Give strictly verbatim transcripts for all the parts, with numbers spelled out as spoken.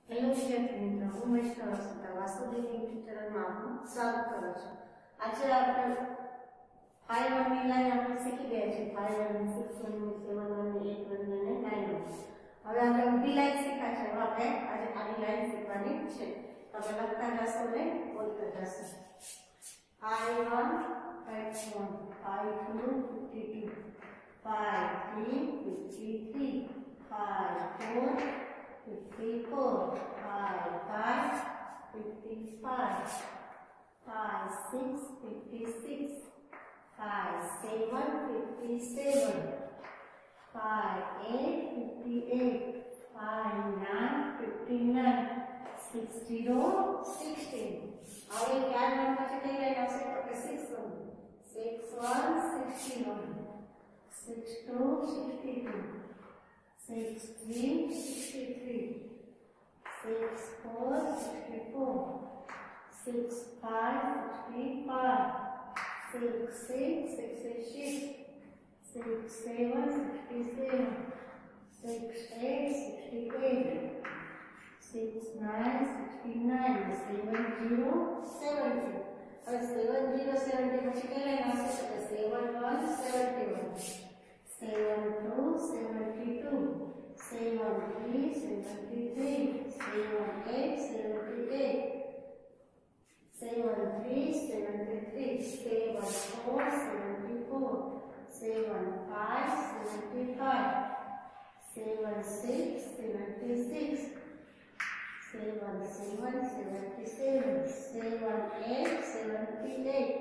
Hello વિદ્યાર્થી મિત્રો, હું મહેશ્વર રક્ષિતા વાસુદેવની યુટ્યુબ ચેનલમાં આપનું સ્વાગત કરું છું. આજે આપણે ફાઇવ વનની લાઈન આપણે શીખી ગયા છીએ. Five one, six one, seven one, eight one અને નાઇન વન. હવે આપણે ઊભી લાઈન શીખ્યા છે. હવે આપણે આજે આડી લાઈન શીખવાની છે. તો આપણે લખતા જશો ને બોલતા જશો. Five one, five one, five two, fifty two, five three, fifty three, five four, fifty-four, five, five, fifty-five, five, six, fifty-six, five, seven, fifty-seven, five, eight, fifty-eight, five, nine, fifty-nine, six, zero, sixteen. હવે ચાર number પછી કઈ line આવશે તો કે six one, six one, sixty-one, six two, sixty-two, six three, sixty-three, six four, sixty-four, six five, sixty-five, six six, sixty-six, six seven, sixty-seven, six eight, sixty-eight, six nine, sixty-nine, seven zero, seventy. હવે seven zero, seventy પછી કઈ line આવશે તો કે seven one, seventy-one, seven two, seventy-two, seven three, seventy-three, seven eight, seventy-eight, seven three, seventy-three, seven four, seventy-four, seven five, seventy-five, seven six, seventy-six, seven seven, seventy-seven, seven eight, seventy-eight,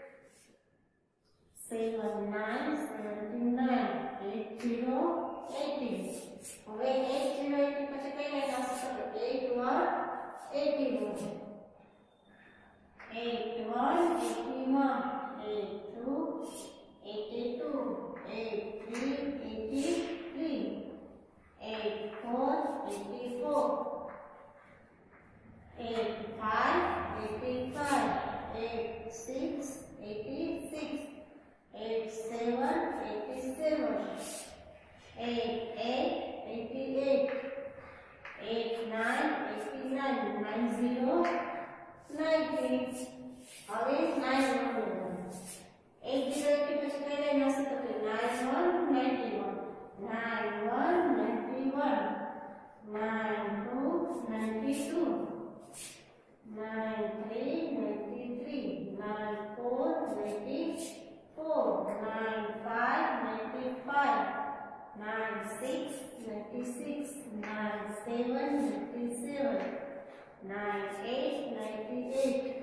seven nine, seventy-nine, eight zero, eighty. હવે eight zero, eighty પછી કઈ line આવશે તો eight one, eighty-one, eight one, eighty-one, eight two, eighty-two, eight three, eighty-three, eight four, eighty-four, eight five, eighty-five, eight six, eighty-six, eight seven, eighty-seven, eight eight, eighty-eight, eight nine, eighty-nine, nine zero, ninety. હવે nine one, eight zero, eighty પછી કઈ line આવશે તો કે nine one, ninety-one, nine one, ninety-one, nine two, ninety-two, nine three, ninety-three, nine four, ninety-four, nine five, ninety-five, nine six, ninety-six, nine seven, ninety-seven, nine eight, ninety-eight,